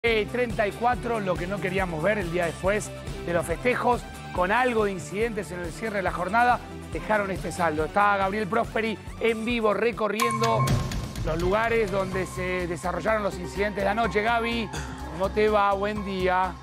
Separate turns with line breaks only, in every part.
34, lo que no queríamos ver el día después de los festejos, con algo de incidentes en el cierre de la jornada, dejaron este saldo. Está Gabriel Prosperi en vivo recorriendo los lugares donde se desarrollaron los incidentes de anoche. Gaby, ¿cómo te va? Buen día.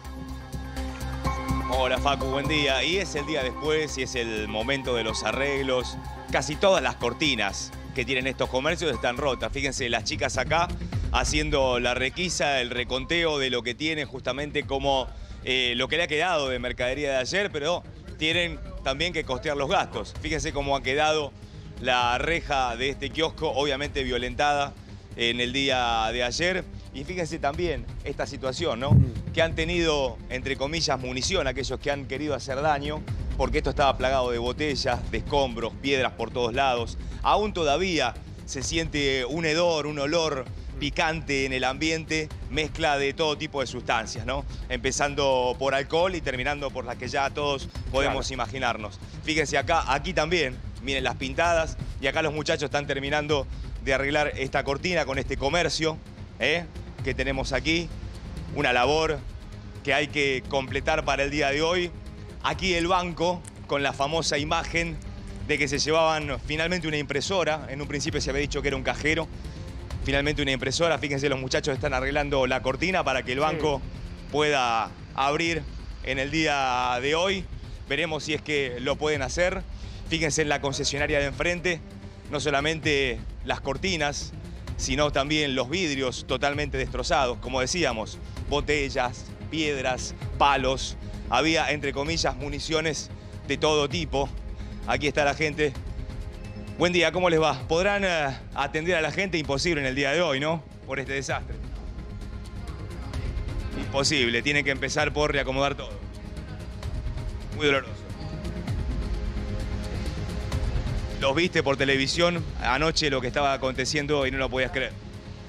Hola Facu, buen día. Y es el día después y es el momento de los arreglos. Casi todas las cortinas que tienen estos comercios están rotas. Fíjense, las chicas acá haciendo la requisa, el reconteo de lo que tienen justamente como lo que le ha quedado de mercadería de ayer, pero tienen también que costear los gastos. Fíjense cómo ha quedado la reja de este kiosco, obviamente violentada en el día de ayer. Y fíjense también esta situación, ¿no? Que han tenido, entre comillas, munición aquellos que han querido hacer daño, porque esto estaba plagado de botellas, de escombros, piedras por todos lados. Aún todavía se siente un hedor, un olor picante en el ambiente, mezcla de todo tipo de sustancias, ¿no? Empezando por alcohol y terminando por las que ya todos podemos imaginarnos. Fíjense acá, aquí también, miren las pintadas, y acá los muchachos están terminando de arreglar esta cortina con este comercio, que tenemos aquí. Una labor que hay que completar para el día de hoy. Aquí el banco, con la famosa imagen de que se llevaban finalmente una impresora. En un principio se había dicho que era un cajero. Finalmente una impresora. Fíjense, los muchachos están arreglando la cortina para que el banco pueda abrir en el día de hoy. Veremos si es que lo pueden hacer. Fíjense en la concesionaria de enfrente, no solamente las cortinas, sino también los vidrios totalmente destrozados. Como decíamos, botellas, piedras, palos. Había, entre comillas, municiones de todo tipo. Aquí está la gente. Buen día, ¿cómo les va? ¿Podrán atender a la gente? Imposible en el día de hoy, ¿no? Por este desastre. Imposible, tienen que empezar por reacomodar todo. Muy doloroso. Los viste por televisión anoche lo que estaba aconteciendo y no lo podías creer.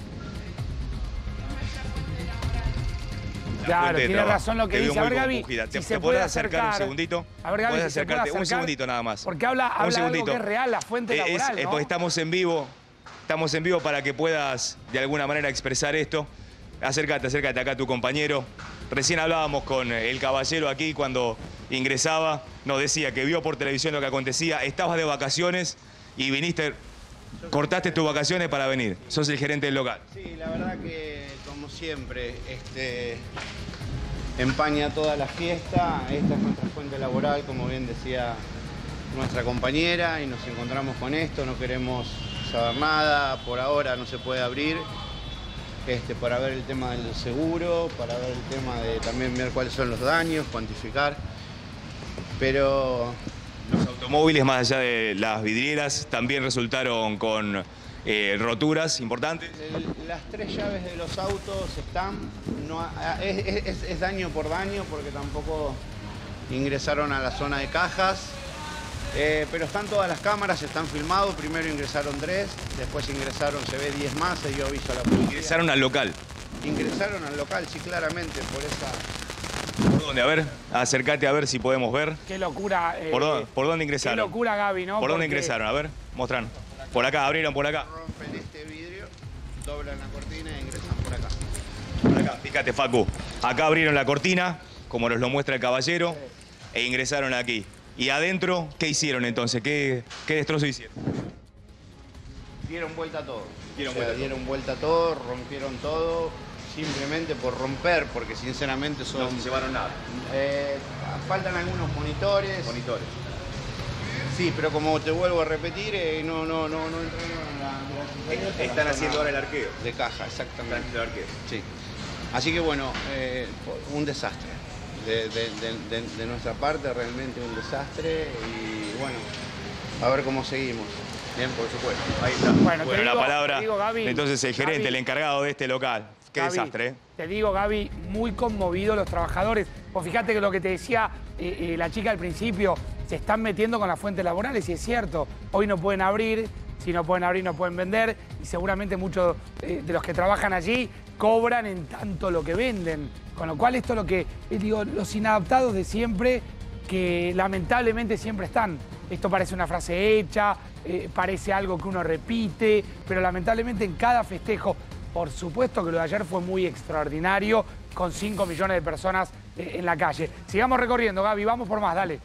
Claro, tiene razón lo que dice. A ver, Gaby, si
¿te podés acercar un segundito?
A ver, Gaby,
¿Podés acercarte un segundito nada más?
Porque habla algo que es real, la fuente laboral, ¿no?
Porque estamos en vivo para que puedas de alguna manera expresar esto. Acércate acá a tu compañero. Recién hablábamos con el caballero aquí cuando ingresaba. Nos decía que vio por televisión lo que acontecía. Estabas de vacaciones y viniste, cortaste tus vacaciones para venir. Sos el gerente del local.
Sí, la verdad que como siempre, empaña toda la fiesta. Esta es nuestra fuente laboral, como bien decía nuestra compañera, y nos encontramos con esto. No queremos saber nada, por ahora no se puede abrir. Para ver el tema del seguro, para ver el tema de también ver cuáles son los daños, cuantificar. Pero
los automóviles, más allá de las vidrieras, también resultaron con roturas importantes.
Las 3 llaves de los autos están, es daño por daño, porque tampoco ingresaron a la zona de cajas. Pero están todas las cámaras, están filmados. Primero ingresaron 3, después ingresaron, se ve 10 más, se dio aviso a la policía.
¿Ingresaron al local?
Ingresaron al local, sí, claramente, por esa...
¿Por dónde? A ver, acércate a ver si podemos ver.
Qué locura.
¿Por dónde ingresaron?
Qué locura, Gaby, ¿no?
¿Por dónde ingresaron? A ver, mostran. Por acá, abrieron por acá.
Rompen este vidrio, doblan la cortina e ingresan por acá.
Por acá, fíjate, Facu. Acá abrieron la cortina, como nos lo muestra el caballero, e ingresaron aquí. ¿Y adentro qué hicieron entonces? ¿Qué destrozo hicieron?
Dieron vuelta a todo.
Dieron
vuelta a todo, rompieron todo, simplemente por romper, porque sinceramente son...
No se llevaron nada.
Faltan algunos monitores.
Monitores.
Sí, pero como te vuelvo a repetir, no entraron a la...
Están haciendo ahora el arqueo.
De caja, exactamente.
Están haciendo el arqueo.
Sí. Así que bueno, un desastre. De nuestra parte, realmente un desastre, y bueno, a ver cómo seguimos.
Bien, por supuesto. Ahí está. Bueno, la palabra,
Gaby,
entonces el gerente, el encargado de este local. Qué
Gaby,
desastre, ¿eh?
Te digo, Gaby, muy conmovidos los trabajadores. Pues fíjate que lo que te decía la chica al principio, se están metiendo con las fuentes laborales, y es cierto, hoy no pueden abrir. Si no pueden abrir, no pueden vender, y seguramente muchos de los que trabajan allí cobran en tanto lo que venden. Con lo cual esto es lo que, digo, los inadaptados de siempre, que lamentablemente siempre están. Esto parece una frase hecha, parece algo que uno repite, pero lamentablemente en cada festejo Por supuesto que lo de ayer fue muy extraordinario, con 5 millones de personas en la calle. Sigamos recorriendo, Gaby, vamos por más, dale.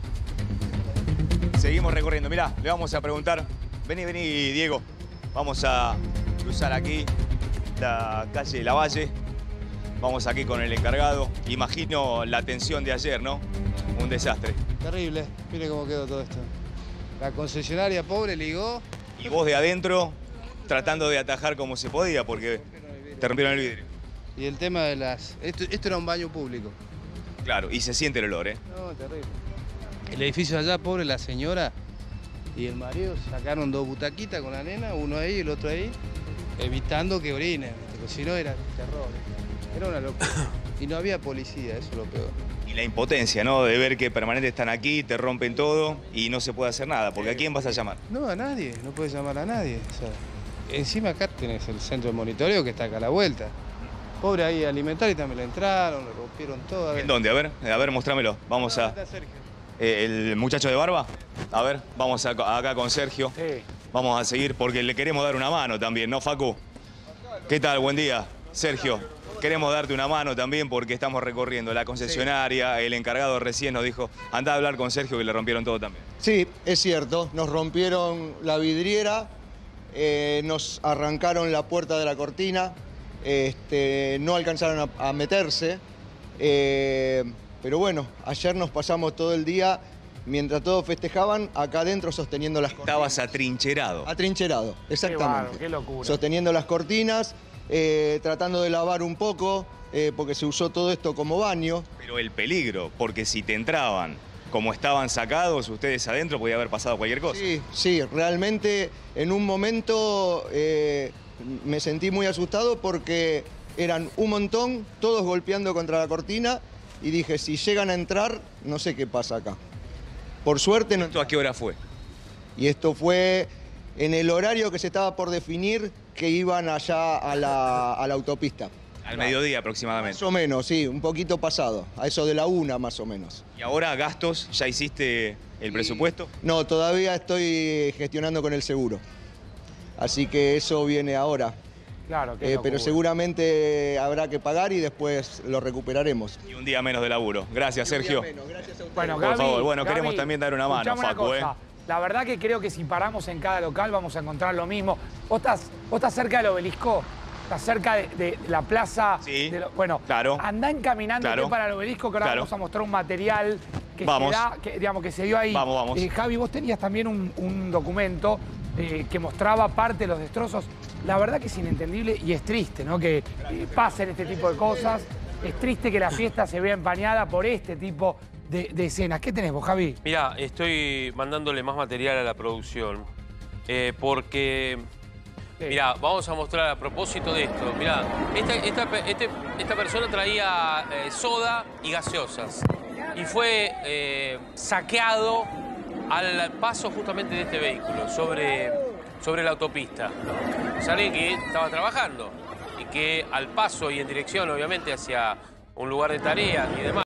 Seguimos recorriendo. Mirá, le vamos a preguntar. Vení, Diego. Vamos a cruzar aquí la calle Lavalle. Vamos aquí con el encargado. Imagino la tensión de ayer, ¿no? Un desastre.
Terrible. Mire cómo quedó todo esto. La concesionaria pobre ligó.
Y vos de adentro tratando de atajar como se podía porque te rompieron el vidrio.
Y el tema de las... Esto era un baño público.
Claro, y se siente el olor, ¿eh?
No, terrible. El edificio allá, pobre, la señora y el marido sacaron 2 butaquitas con la nena, uno ahí y el otro ahí, evitando que orinen, porque si no era terror. Era una locura. Y no había policía, eso es lo peor.
Y la impotencia, ¿no? De ver que permanentes están aquí, te rompen todo y no se puede hacer nada. Porque ¿a quién vas a llamar?
No, a nadie, no puedes llamar a nadie. O sea, encima acá tenés el centro de monitoreo que está acá a la vuelta. Pobre ahí alimentario también le entraron, le rompieron todo. A ver.
¿En dónde? A ver, mostrámelo. Vamos a... ¿El muchacho de barba? A ver, vamos acá con Sergio.
Sí.
Vamos a seguir porque le queremos dar una mano también, ¿no, Facu? ¿Qué tal? Buen día. Sergio, queremos darte una mano también porque estamos recorriendo la concesionaria. El encargado recién nos dijo, andá a hablar con Sergio que le rompieron todo también.
Sí, es cierto. Nos rompieron la vidriera, nos arrancaron la puerta de la cortina, no alcanzaron a meterse. Pero bueno, ayer nos pasamos todo el día, mientras todos festejaban, acá adentro sosteniendo las cortinas.
Estabas atrincherado.
Atrincherado, exactamente.
Qué bárbaro, qué locura.
Sosteniendo las cortinas, tratando de lavar un poco, porque se usó todo esto como baño.
Pero el peligro, porque si te entraban como estaban sacados, ustedes adentro podía haber pasado cualquier cosa.
Sí, realmente en un momento me sentí muy asustado porque eran un montón, todos golpeando contra la cortina. Y dije, si llegan a entrar, no sé qué pasa acá. Por suerte no.
¿Esto a qué hora fue?
Y esto fue en el horario que se estaba por definir que iban allá a la autopista.
Al mediodía aproximadamente.
Más o menos, sí, un poquito pasado. A eso de la 1 más o menos.
¿Y ahora gastos? ¿Ya hiciste el presupuesto?
No, todavía estoy gestionando con el seguro. Así que eso viene ahora.
Claro, qué
pero seguramente habrá que pagar y después lo recuperaremos.
Y un día menos de laburo. Gracias, Sergio.
Gracias a ustedes.
Bueno,
Por
Gaby,
favor, bueno,
Gaby,
queremos también dar una mano,
escuchame
Facu,
cosa. La verdad que creo que si paramos en cada local vamos a encontrar lo mismo. ¿Vos estás cerca del obelisco? ¿Estás cerca de la plaza?
Sí,
bueno,
claro.
andá encaminándote
Claro.
para el obelisco, que ahora
Claro.
vamos a mostrar un material que
Vamos.
que se dio ahí.
Vamos.
Javi, vos tenías también un documento que mostraba parte de los destrozos. La verdad que es inentendible y es triste, ¿no? Que pasen este tipo de cosas. Es triste que la fiesta se vea empañada por este tipo de escenas. ¿Qué tenés vos, Javi?
Mirá, estoy mandándole más material a la producción porque... Mirá, vamos a mostrar a propósito de esto. Mirá, esta persona traía soda y gaseosas y fue saqueado al paso justamente de este vehículo sobre la autopista. Es alguien que estaba trabajando y que al paso y en dirección, obviamente, hacia un lugar de tarea y demás.